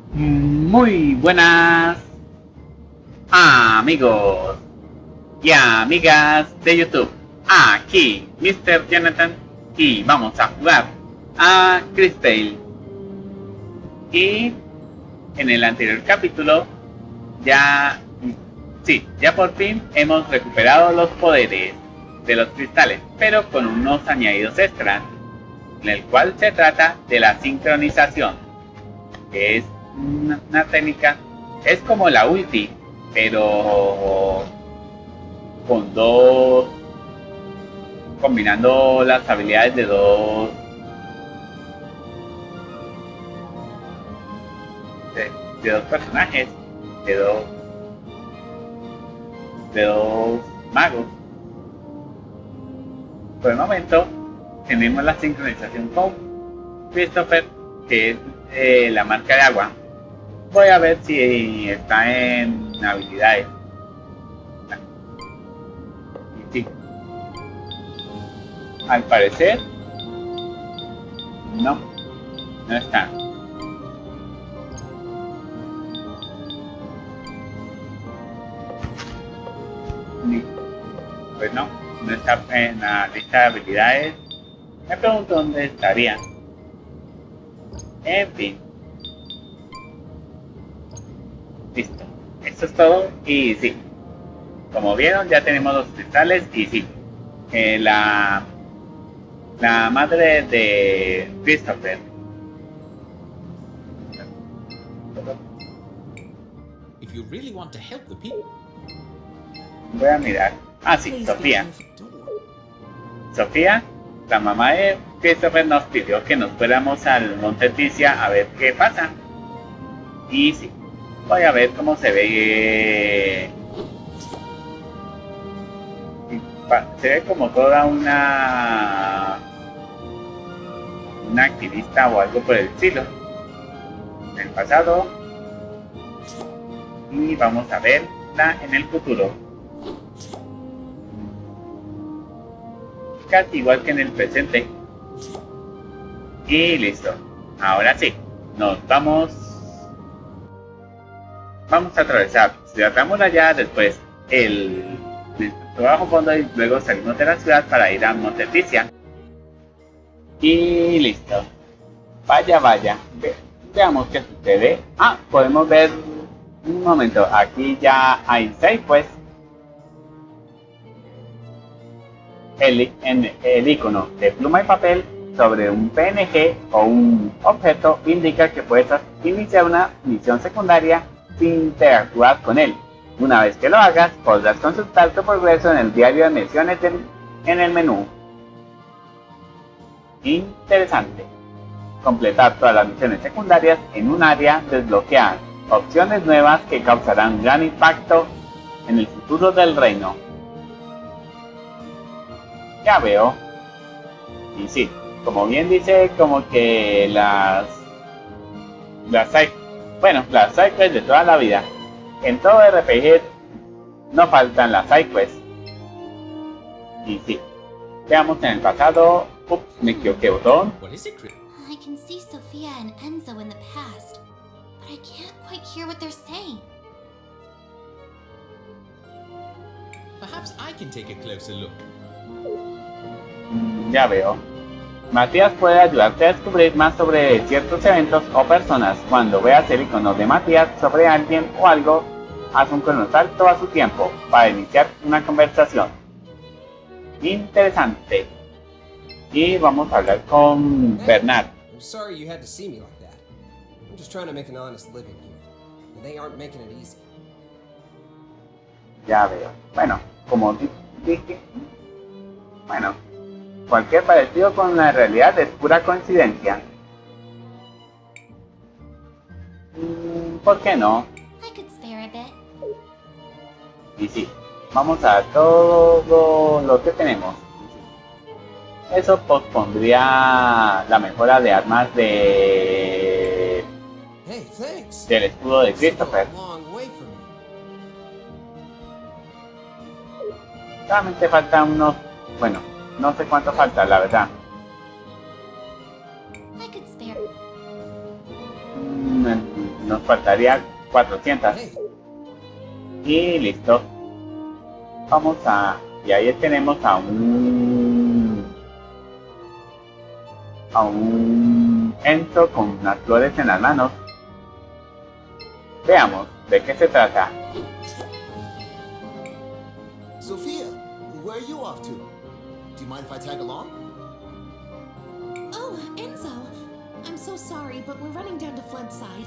Muy buenas amigos y amigas de YouTube. Aquí Mr. Jonathan y vamos a jugar a Cristal. Y en el anterior capítulo ya por fin hemos recuperado los poderes de los cristales, pero con unos añadidos extras, en el cual se trata de la sincronización, que es una técnica, es como la ulti, pero con dos, combinando las habilidades de dos personajes, de dos magos. Por el momento tenemos la sincronización con Christopher, que es la marca de agua. Voy a ver si está en habilidades. Y sí, al parecer no está. Pues no está en la lista de habilidades. Me pregunto dónde estaría. En fin. Listo. Esto es todo. Y sí. Como vieron, ya tenemos los cristales. Y sí. La madre de Christopher. If you really want to help the people. Voy a mirar. Ah, sí, Sofía. Sofía, la mamá de Christopher, nos pidió que nos fuéramos al Monte Ticia a ver qué pasa. Y sí, voy a ver cómo se ve. Se ve como toda una activista o algo por el estilo en el pasado. Y vamos a verla en el futuro. Casi igual que en el presente. Y listo. Ahora sí, nos vamos a atravesar Ciudad Ramurallada, después el bajo fondo y luego salimos de la ciudad para ir a Monte Ticia. Y listo. Vaya. Veamos qué sucede. Podemos ver un momento. Aquí ya hay 6 pues. El icono de pluma y papel sobre un PNG o un objeto indica que puedes iniciar una misión secundaria sin interactuar con él. Una vez que lo hagas, podrás consultar tu progreso en el diario de misiones en el menú. Interesante. Completar todas las misiones secundarias en un área desbloqueada. Opciones nuevas que causarán gran impacto en el futuro del reino. Ya veo. Y sí, como bien dice, como que las sidequests de toda la vida. En todo RPG no faltan las sidequests. Y sí, veamos en el pasado. Me equivoqué botón. I can see Sophia and Enzo in the past, but I can't quite hear what they're saying. Perhaps I can take a closer look. Ya veo. Matías puede ayudarte a descubrir más sobre ciertos eventos o personas. Cuando veas el icono de Matías sobre alguien o algo, haz un cronosalto a su tiempo para iniciar una conversación. Interesante. Y vamos a hablar con Bernard. I'm sorry you had to see me like that. I'm just trying to make an honest living here, and they aren't making it easy. Ya veo. Bueno, como dije, cualquier parecido con la realidad es pura coincidencia. ¿Por qué no? I could spare a bit. Y sí, vamos a todo lo que tenemos. Eso pospondría la mejora de armas del escudo de Christopher. Solamente falta unos, no sé cuánto falta, la verdad. nos faltaría 400. Hey, Y listo. Vamos a... Y ahí tenemos a un Enzo con unas flores en las manos. Veamos, ¿de qué se trata? Sophia, where are you off to? Do you mind if I tag along? Oh, Enzo. I'm so sorry, but we're running down to Floodside.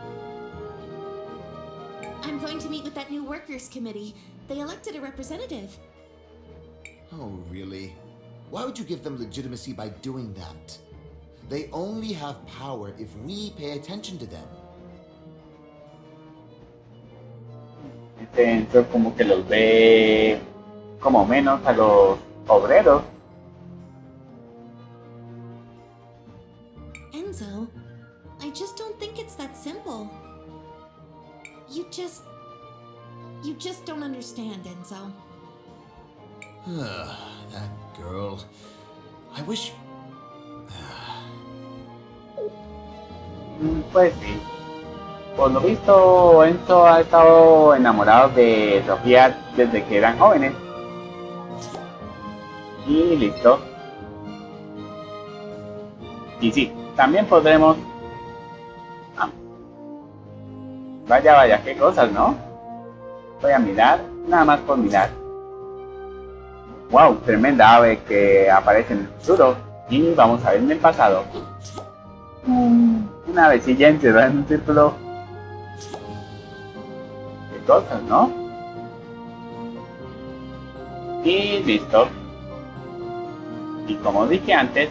I'm going to meet with that new workers committee. They elected a representative. Oh, really? Why would you give them legitimacy by doing that? They only have power if we pay attention to them. Este Enzo como que los ve como menos a los obreros. Enzo, I just don't think it's that simple. You just don't understand, Enzo. That girl. I wish... Pues sí. Por lo visto, Enzo ha estado enamorado de Sofía desde que eran jóvenes. Y listo. Y sí, también podremos... Ah. Vaya, vaya, qué cosas, ¿no? Voy a mirar, nada más por mirar. Wow, tremenda ave que aparece en el futuro. Y vamos a ver en el pasado. Una avecilla encerrada en un círculo. Qué cosas, ¿no? Y listo. Y como dije antes,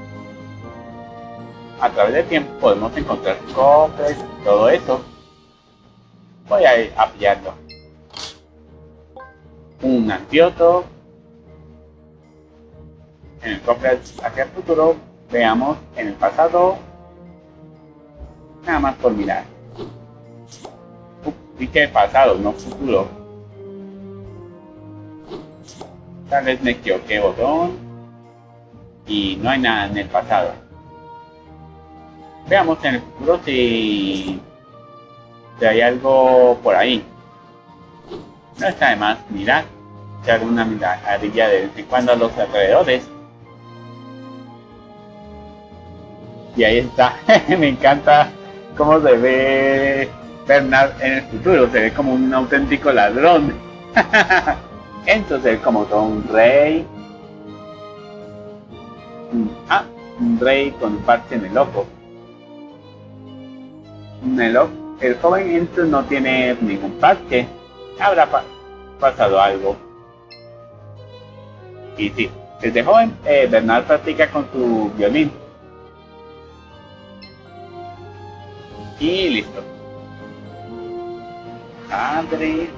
a través del tiempo podemos encontrar cofres y todo eso. Voy a ir a pillarlo. Un antídoto. En el cofre hacia el futuro, veamos en el pasado. Nada más por mirar. Dije pasado, no futuro. Tal vez me equivoqué botón. Y no hay nada en el pasado. Veamos en el futuro si hay algo por ahí. No está de más mirar. Echar una miradilla de vez en cuando a los alrededores. Y ahí está. Me encanta cómo se ve Bernard en el futuro. Se ve como un auténtico ladrón. Enzo se ve como todo un rey. Un rey con un parche en el ojo. El joven Enzo no tiene ningún parche. Habrá pasado algo. Y sí, desde joven Bernard practica con su violín. Y listo. Abre.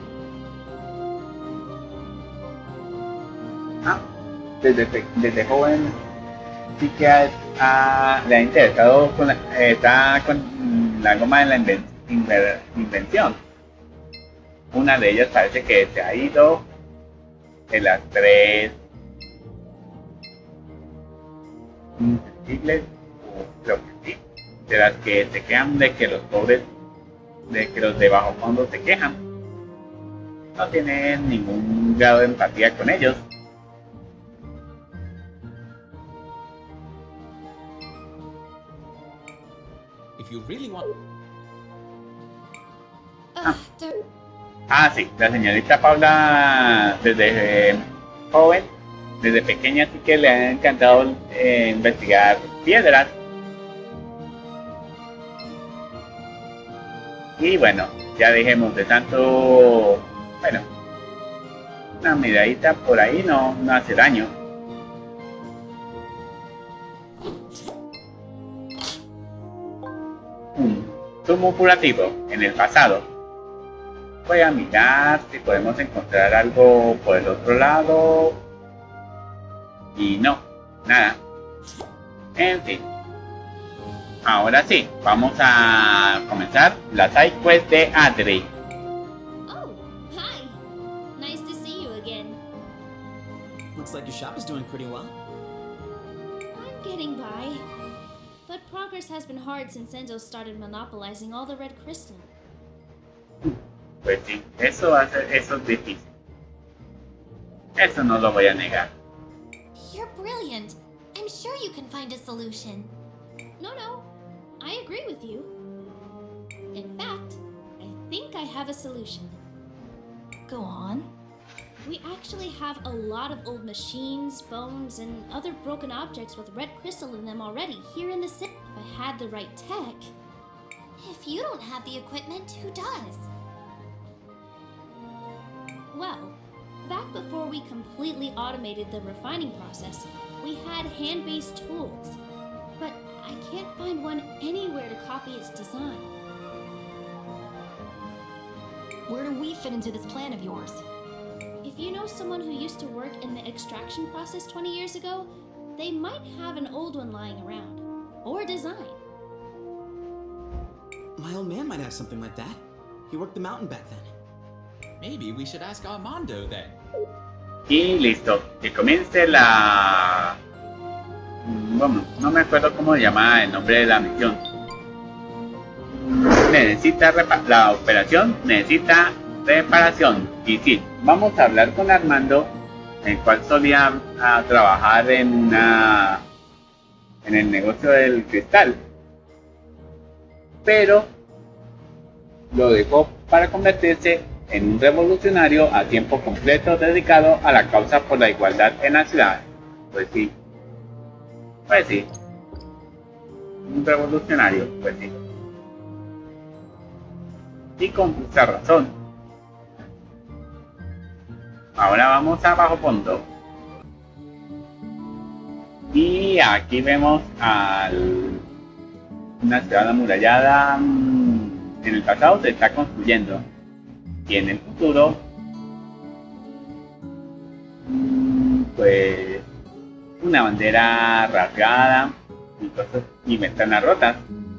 Desde joven sí que le ha interesado está con la goma de la invención. Una de ellas parece que se ha ido. De las tres sensibles, creo que sí, de las que se quejan de que los pobres, de que los de bajo fondo se quejan, no tienen ningún grado de empatía con ellos. If you really want... Sí, la señorita Paula desde joven, desde pequeña sí que le ha encantado investigar piedras. Y bueno, ya dejemos de tanto, bueno, una miradita por ahí no hace daño. Zumo curativo en el pasado. Voy a mirar si podemos encontrar algo por el otro lado. Y no, nada. En fin. Ahora sí, vamos a comenzar la side quest de Adri. Oh, hi. Nice to see you again. Looks like your shop is doing pretty well. I'm getting by. But progress has been hard since Enzo started monopolizing all the red crystal. Pues sí, eso es difícil. Eso no lo voy a negar. You're brilliant. I'm sure you can find a solution. No, I agree with you. In fact, I think I have a solution. Go on. We actually have a lot of old machines, bones, and other broken objects with red crystal in them already here in the city. If I had the right tech. If you don't have the equipment, who does? Well, back before we completely automated the refining process, we had hand-based tools. But I can't find one anywhere to copy its design. Where do we fit into this plan of yours? If you know someone who used to work in the extraction process 20 years ago, they might have an old one lying around. Or design. My old man might have something like that. He worked the mountain back then. Maybe we should ask Armando then. Y listo, que comience la... Bueno, no me acuerdo cómo se llama el nombre de la misión. La operación necesita reparación. Y sí, vamos a hablar con Armando, el cual solía trabajar en el negocio del cristal. Pero lo dejó para convertirse en un revolucionario a tiempo completo dedicado a la causa por la igualdad en la ciudad. Pues sí. Un revolucionario, pues sí. Y con justa razón. Ahora vamos a bajo fondo. Y aquí vemos una ciudad amurallada. En el pasado se está construyendo. Y en el futuro, pues, una bandera rasgada y ventanas rotas.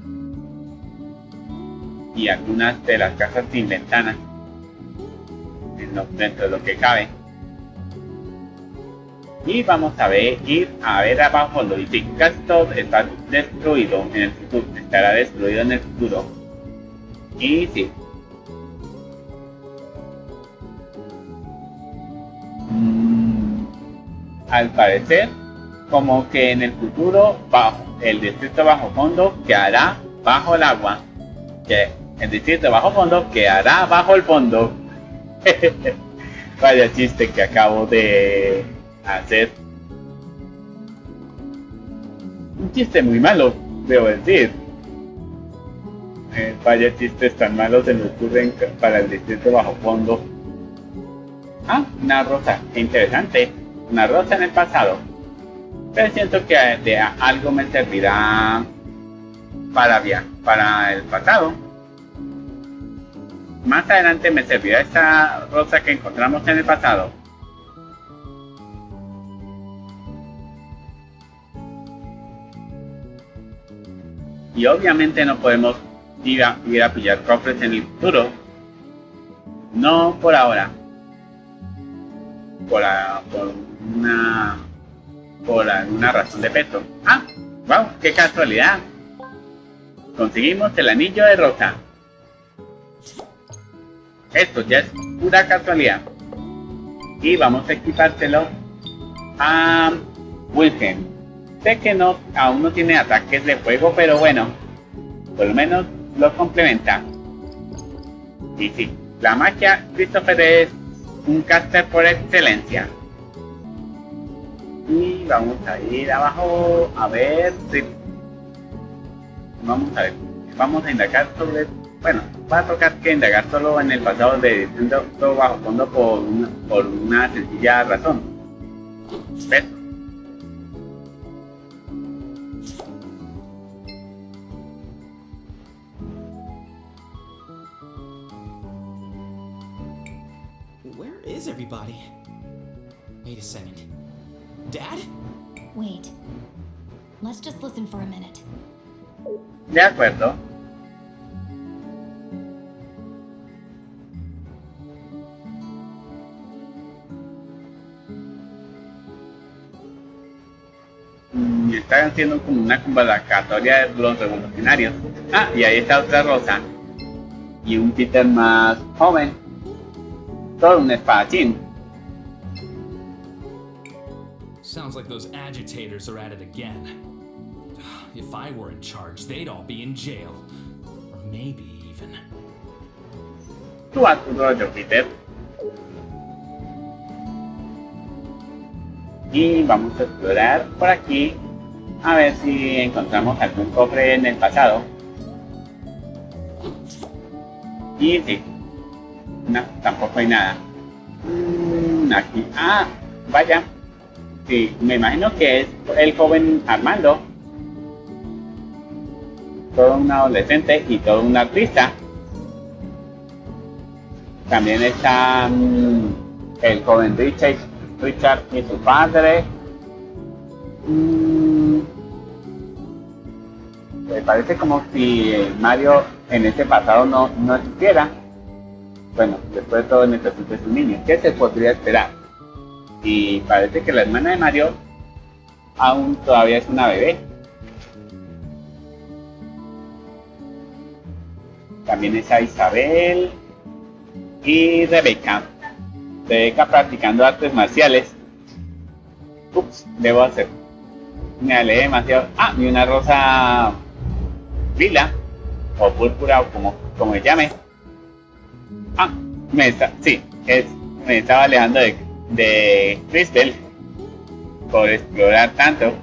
Y algunas de las casas sin ventanas dentro de lo que cabe. Y vamos a ir a ver abajo lo dice, casi todo está destruido en el futuro, estará destruido en el futuro. Y sí. Al parecer, como que en el futuro el distrito bajo fondo quedará bajo el agua. Que el distrito bajo fondo quedará bajo el fondo. Vaya chiste que acabo de hacer. Un chiste muy malo, debo decir. Vaya chistes tan malos se me ocurren para el distrito bajo fondo. Ah, una rosa, qué interesante. Una rosa en el pasado. Pero siento que de algo me servirá para el pasado. Más adelante me servirá esta rosa que encontramos en el pasado. Y obviamente no podemos ir a pillar cofres en el futuro. No por ahora. Por alguna razón de peso. Ah, wow, qué casualidad. Conseguimos el anillo de rosa. Esto ya es pura casualidad. Y vamos a equipárselo a Wilhelm. Sé que aún no tiene ataques de fuego, pero bueno, por lo menos lo complementa. Y sí, la magia, Christopher es un caster por excelencia. Y vamos a ir abajo a ver si... Vamos a indagar sobre... Bueno, va a tocar que indagar solo en el pasado de todo bajo fondo por una sencilla razón. ¿Ves? Where is everybody? Wait a second. Dad? Wait. Let's just listen for a minute. De acuerdo. está haciendo como una convocatoria de los revolucionarios. Ah, y ahí está otra Rosa. Y un Peter más joven. Todo un espadachín. Sounds like those agitators are at it again. If I were in charge, they'd all be in jail. Or maybe even. Tú a tu rollo, Peter. Y vamos a explorar por aquí. A ver si encontramos algún cofre en el pasado. Y sí. No, tampoco hay nada. Aquí. Ah, vaya. Sí, me imagino que es el joven Armando. Todo un adolescente y todo un artista. También está el joven Richard y su padre. Me parece como si Mario en ese pasado no existiera. Bueno, después de todo necesita un niño. ¿Qué se podría esperar? Y parece que la hermana de Mario aún todavía es una bebé. También está Isabel y Rebeca. Rebeca practicando artes marciales. Ups, debo hacer. Me alejé demasiado. Ah, y una rosa lila o púrpura o como se llame. Ah, me estaba alejando de Crystal por explorar tanto.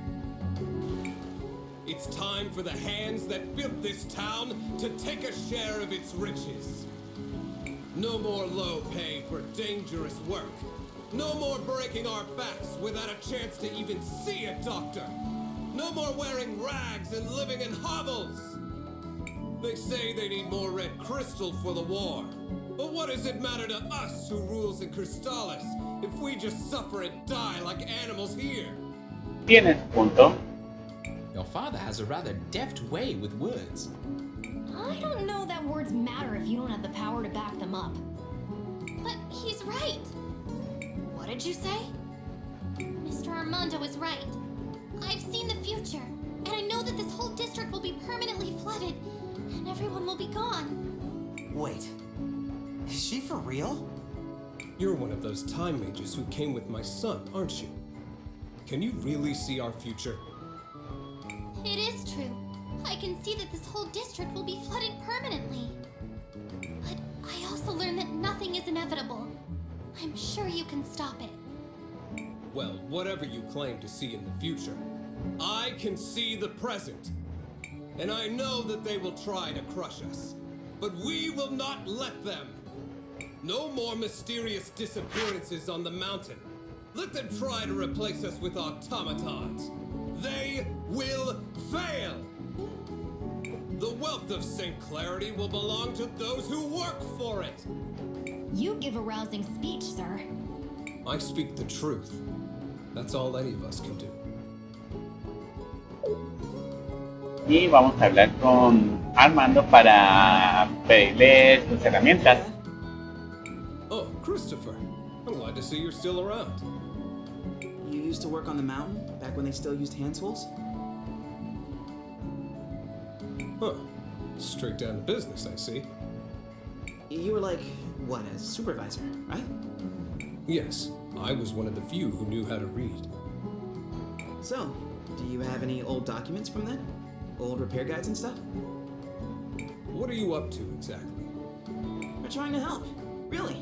It's time for the hands that built this town to take a share of its riches. No more low pay for dangerous work. No more breaking our backs without a chance to even see a doctor. No more wearing rags and living in hovels. They say they need more red crystal for the war. But what does it matter to us who rules in Crystallis if we just suffer and die like animals here? Tienes punto. Your father has a rather deft way with words. I don't know that words matter if you don't have the power to back them up. But he's right. What did you say? Mr. Armando is right. I've seen the future, and I know that this whole district will be permanently flooded, and everyone will be gone. Wait. Is she for real? You're one of those time mages who came with my son, aren't you? Can you really see our future? It is true. I can see that this whole district will be flooded permanently. But I also learned that nothing is inevitable. I'm sure you can stop it. Well, whatever you claim to see in the future, I can see the present. And I know that they will try to crush us. But we will not let them. No more mysterious disappearances on the mountain. Let them try to replace us with automatons. They will fail! The wealth of St. Clarity will belong to those who work for it! You give a rousing speech, sir. I speak the truth. That's all any of us can do. Y vamos a hablar con Armando para pedirle sus herramientas. Oh, Christopher. I'm glad to see you're still around. You used to work on the mountain back when they still used hand tools? Huh. Straight down to business, I see. You were like, what, a supervisor, right? Yes, I was one of the few who knew how to read. So, do you have any old documents from then? Old repair guides and stuff? What are you up to exactly? We're trying to help. Really.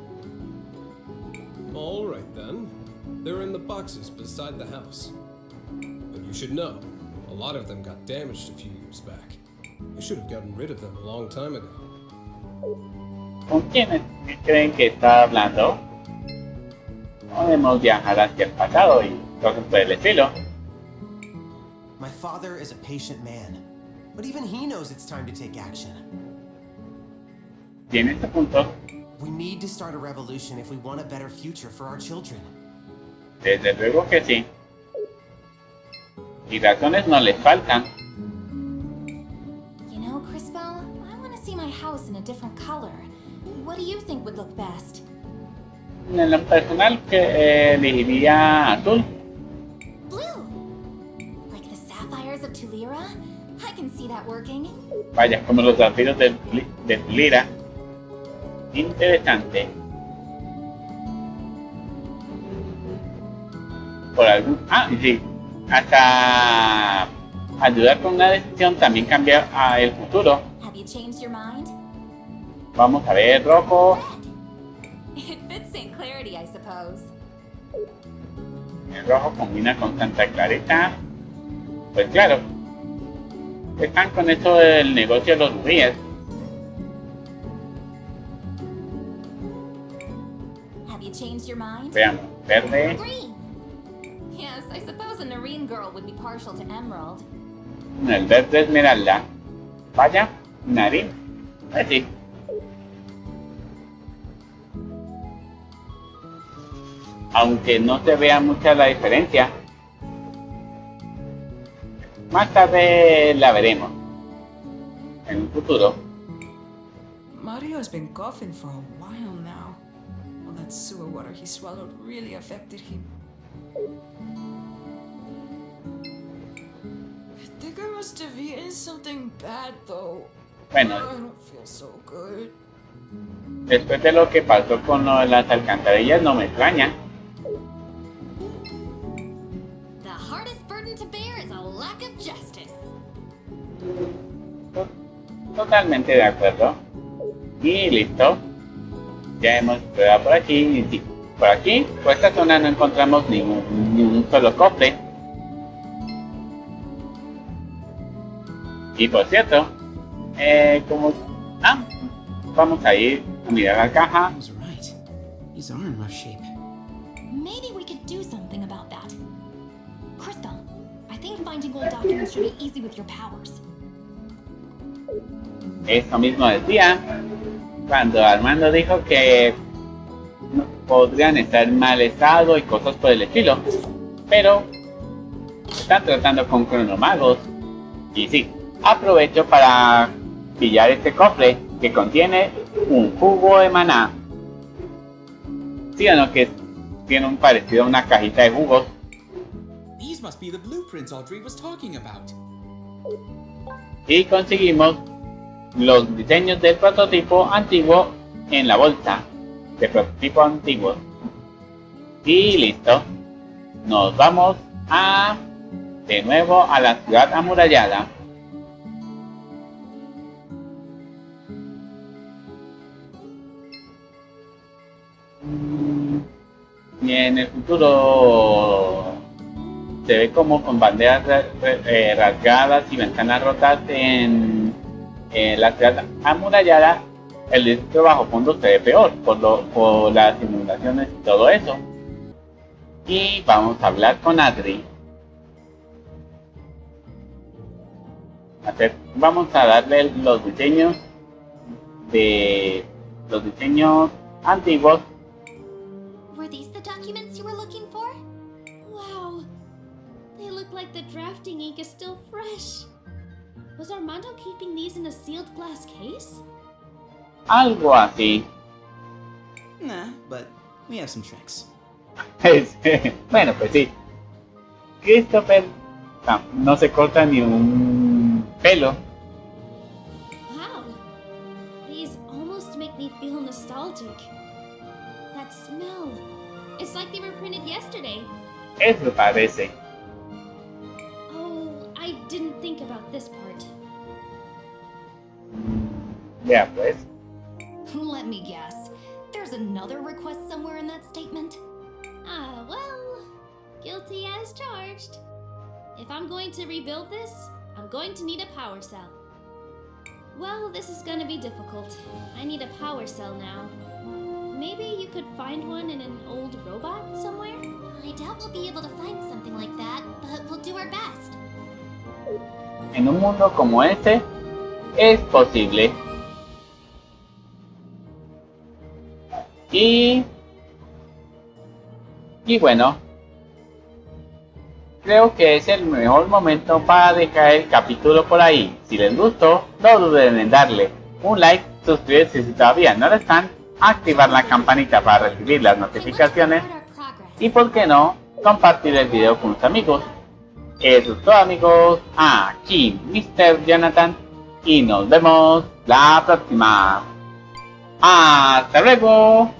All right then. They're in the boxes beside the house. But you should know, a lot of them got damaged a few years back. I should have gotten rid of them a long time ago. ¿Con quién creen que está hablando? Podemos viajar hacia el pasado y cosas por el estilo. My father is a patient man, but even he knows it's time to take action. Y en este punto, We need to start a revolution if we want a better future for our children. desde luego que sí. Y razones no les faltan. You know, Crispell, I want to see my house in a different color. What do you think would look best? En lo personal, que elegiría azul. Blue! can see that working. Vaya, como los zafiros de Lira. Interesante. Por algún... Ah, sí. Hasta ayudar con una decisión también cambia el futuro. Have you changed your mind? Vamos a ver, rojo. It fits St. Clarity, I suppose. El rojo combina con Santa Clarita. Pues claro. Están con eso del negocio de los rubíes. Have you changed your mind? Veamos, verde. Green. Yes, I suppose a Nareen girl would be partial to Emerald. El verde esmeralda. Vaya, nariz. Así. Aunque no se vea mucha la diferencia. Más tarde la veremos. En un futuro. Mario's been coughing for a while now. Well, that sewer water he swallowed really affected him. I think I must have eaten something bad though. Bueno. I don't feel so good. Después de lo que pasó con lo de las alcantarillas, no me extraña. The hardest burden to bear is a lack of justice. Totalmente de acuerdo. Y listo. Ya hemos probado por aquí. Y sí, por aquí, por esta zona no encontramos ni un solo cofre. Y por cierto, como... Ah, vamos a ir a mirar la caja. These are in rough shape. Maybe we could do something about that. Crystal, I think finding old documents should be easy with your powers. Eso mismo decía cuando Armando dijo que podrían estar en mal estado y cosas por el estilo, pero están tratando con cronomagos. Y sí, aprovecho para pillar este cofre que contiene un jugo de maná. ¿Sí o no? Que tiene un parecido a una cajita de jugos. These must be the blueprints Audrey was talking about. Y conseguimos los diseños del prototipo antiguo en la bolsa de prototipo antiguo. Y listo. Nos vamos de nuevo a la ciudad amurallada. Y en el futuro se ve como con banderas rasgadas y ventanas rotas en la ciudad amurallada. El distrito bajo fondo se ve peor por las inundaciones y todo eso. Y vamos a hablar con Adri. Vamos a darle los diseños antiguos. Were these the documents you were looking for? Wow. They look like the drafting ink is still fresh. Was Armando keeping these in a sealed glass case? Algo así. Nah, but we have some tricks. Bueno, pues sí. Christopher no se corta ni un pelo. Wow. These almost make me feel nostalgic. That smell. It's like they were printed yesterday. Eso parece. Oh, I didn't think about this part. Ya pues. Let me guess. There's another request somewhere in that statement? Ah, well, guilty as charged. If I'm going to rebuild this, I'm going to need a power cell. Well, this is gonna be difficult. I need a power cell now. Maybe you could find one in an old robot somewhere? I doubt we'll be able to find something like that, but we'll do our best. En un mundo como este, es posible. Y bueno, creo que es el mejor momento para dejar el capítulo por ahí. Si les gustó, no duden en darle un like, suscribirse si todavía no lo están, activar la campanita para recibir las notificaciones y, por qué no, compartir el video con sus amigos. Eso es todo, amigos. Aquí Mr. Jonathan. Y nos vemos la próxima. ¡Hasta luego!